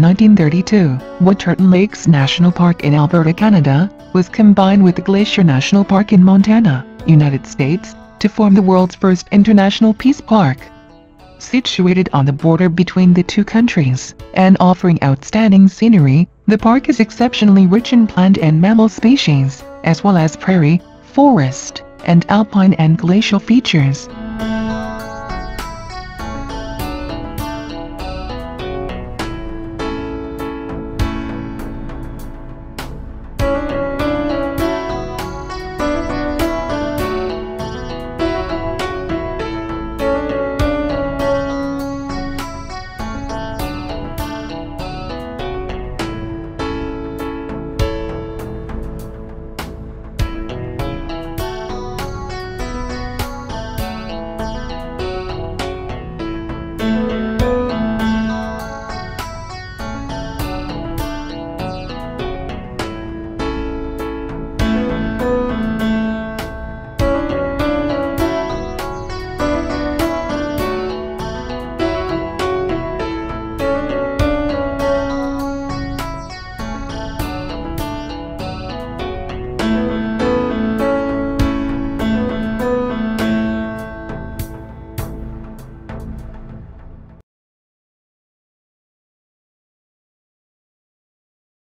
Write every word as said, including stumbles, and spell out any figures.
nineteen thirty-two, Waterton Lakes National Park in Alberta, Canada, was combined with the Glacier National Park in Montana, United States, to form the world's first international peace park. Situated on the border between the two countries, and offering outstanding scenery, the park is exceptionally rich in plant and mammal species, as well as prairie, forest, and alpine and glacial features.